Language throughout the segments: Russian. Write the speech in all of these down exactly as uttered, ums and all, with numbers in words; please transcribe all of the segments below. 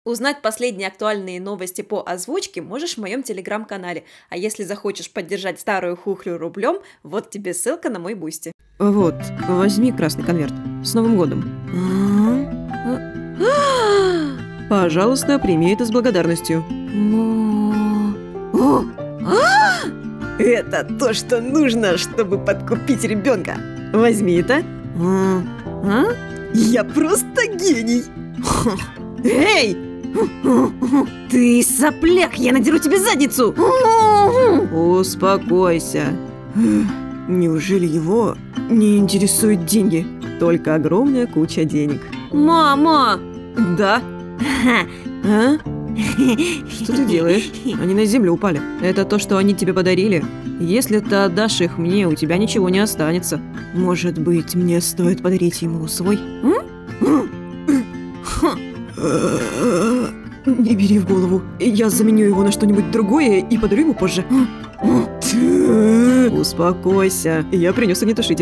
Узнать последние актуальные новости по озвучке можешь в моем телеграм-канале. А если захочешь поддержать старую хухрю рублем, вот тебе ссылка на мой бусти. Вот, возьми красный конверт. С Новым годом. Пожалуйста, прими это с благодарностью. Это то, что нужно, чтобы подкупить ребенка. Возьми это. Я просто гений. Эй! Ты сопляк, я надеру тебе задницу. Успокойся. Неужели его не интересуют деньги? Только огромная куча денег. Мама! Да? А? Что ты делаешь? Они на землю упали. Это то, что они тебе подарили. Если ты отдашь их мне, у тебя ничего не останется. Может быть, мне стоит подарить ему свой? Не бери в голову. Я заменю его на что-нибудь другое и подарю ему позже. Успокойся. Я принес огнетушитель.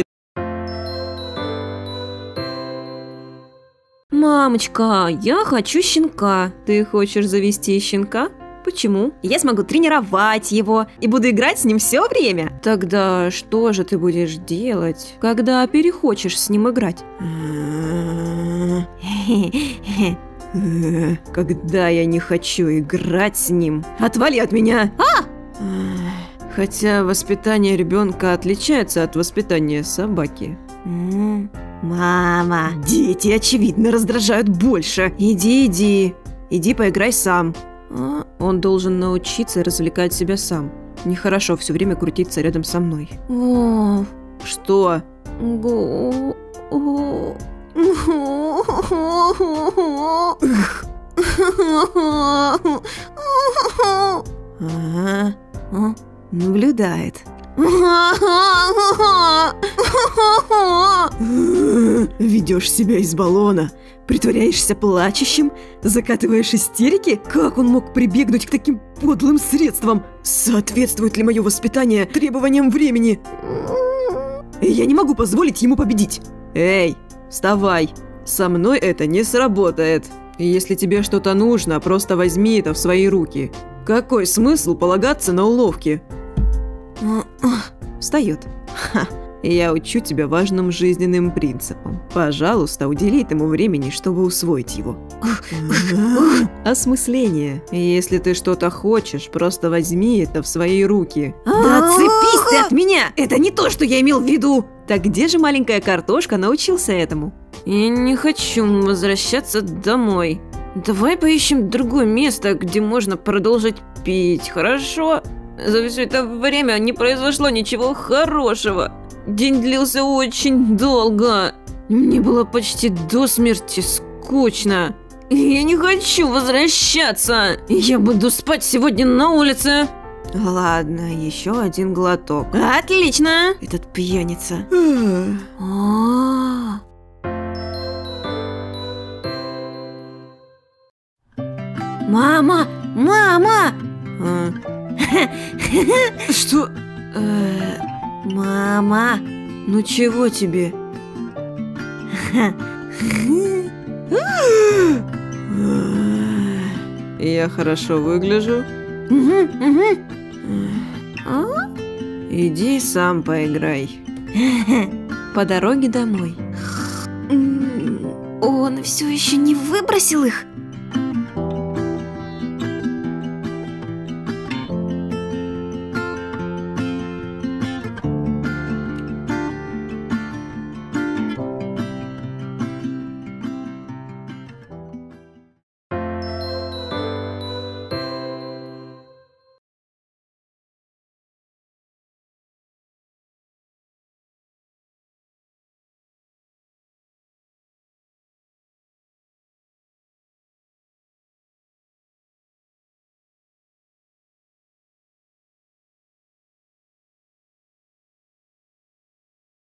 Мамочка, я хочу щенка. Ты хочешь завести щенка? Почему? Я смогу тренировать его и буду играть с ним все время. Тогда что же ты будешь делать, когда перехочешь с ним играть? Когда я не хочу играть с ним. Отвали от меня! А! Хотя воспитание ребенка отличается от воспитания собаки. Мама, дети, очевидно, раздражают больше. Иди, иди. Иди поиграй сам. Он должен научиться развлекать себя сам. Нехорошо все время крутиться рядом со мной. О, что? Го... О... Ага. Наблюдает. Ведешь себя из баллона, притворяешься плачущим, закатываешь истерики? Как он мог прибегнуть к таким подлым средствам? Соответствует ли мое воспитание требованиям времени? Я не могу позволить ему победить. Эй, вставай. Со мной это не сработает. Если тебе что-то нужно, просто возьми это в свои руки. Какой смысл полагаться на уловки? Встает. Ха. Я учу тебя важным жизненным принципам. Пожалуйста, удели этому времени, чтобы усвоить его. Осмысление. Если ты что-то хочешь, просто возьми это в свои руки. Да отцепись ты от меня! Это не то, что я имел в виду! Так где же маленькая картошка научился этому? Я не хочу возвращаться домой. Давай поищем другое место, где можно продолжить пить, хорошо? За все это время не произошло ничего хорошего. День длился очень долго. Мне было почти до смерти скучно. Я не хочу возвращаться. Я буду спать сегодня на улице. Ладно, еще один глоток. Отлично. Этот пьяница. А-а-а. Мама! Мама! А? Что? Э, Мама! Ну чего тебе? Я хорошо выгляжу? Угу, угу. А? Иди сам поиграй. По дороге домой. Он все еще не выбросил их?